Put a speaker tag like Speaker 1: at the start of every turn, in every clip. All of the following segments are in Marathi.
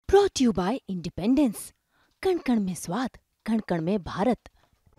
Speaker 1: ब्रॉट यू बाय इंडिपेंडेंस, कण कण में स्वाद, कण कण में भारत।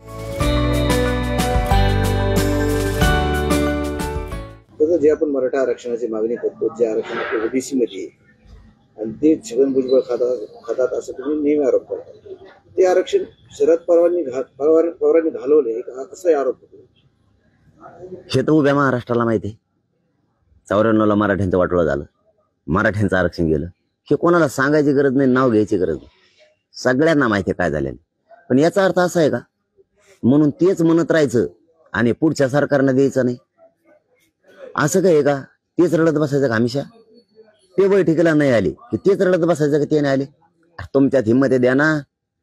Speaker 2: जे आपण मराठा आरक्षणाची मागणी करतो, जे आरक्षण आपल्या ओबीसी मध्ये आणि ते छगन भुजबळ खातात असं तुम्ही नेहमी आरोप करता. ते आरक्षण शरद पवारांनी घालवले असा आरोप होतो.
Speaker 3: हे तर उभ्या महाराष्ट्राला माहिती आहे. 94ला मराठ्यांचं वाटोळं झालं, मराठ्यांचं आरक्षण गेलं. हे कोणाला सांगायची गरज नाही, नाव घ्यायची गरज नाही, सगळ्यांना माहिती आहे काय झालेलं. पण याचा अर्थ असा आहे का म्हणून तेच म्हणत राहायचं आणि पुढच्या सरकारनं द्यायचं नाही, असं काय आहे का? तेच रडत बसायचं का हमेशा? ते बैठकीला नाही आले की तेच रडत बसायचं का ते नाही आले? तुमच्यात हिंमत द्या ना,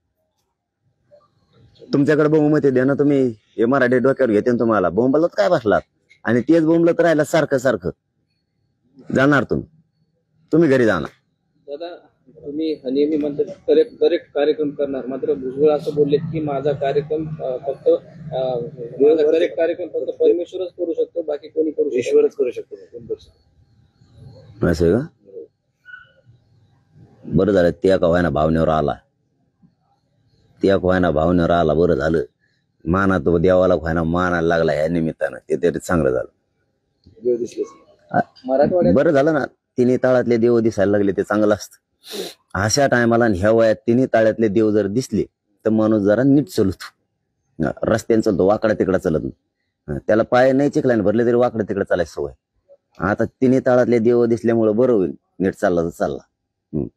Speaker 3: तुमच्याकडे बहुमत द्या ना. तुम्ही हे मराठी डोक्यावर घेते, तुम्हाला बोंबलत काय बसलात आणि तेच बोंबलत राहिला सारखं सारखं. जाणार तुम्ही घरी जाणार.
Speaker 4: दादा, तुम्ही नेहमी म्हणतात करेक्ट कार्यक्रम करणार, मात्र भुजबळ असं बोलले की माझा कार्यक्रम फक्त करेक्ट कार्यक्रम फक्त परमेश्वरच करू शकतो, बाकी कोणी करू शकतो,
Speaker 2: ईश्वरच करू शकतो.
Speaker 3: असं का? बरं झालं त्या का व्हायना भावनेवर आला, त्या व्हायना भावनेवर आला, बरं झालं. माना तो देवाला व्हायना मानायला लागला या निमित्तानं, ते तरी चांगलं झालं.
Speaker 2: देव दिसलेच
Speaker 4: मराठवाड्यात
Speaker 3: बरं झालं ना, तिन्ही ताळातले देव दिसायला लागले, ते चांगलं असतं. अशा टायमाला ह्या वयात तिन्ही ताळ्यातले देव जर दिसले तर माणूस जरा नीट चलतो. रस्त्याने चालतो, वाकडा तिकडा चलत नाही. त्याला पाय नाही चिखल्याने भरले तरी वाकडा तिकडे चालायची सवय. आता तिन्ही ताळातले देव दिसल्यामुळे बरं होईल, नीट चालला तर चालला.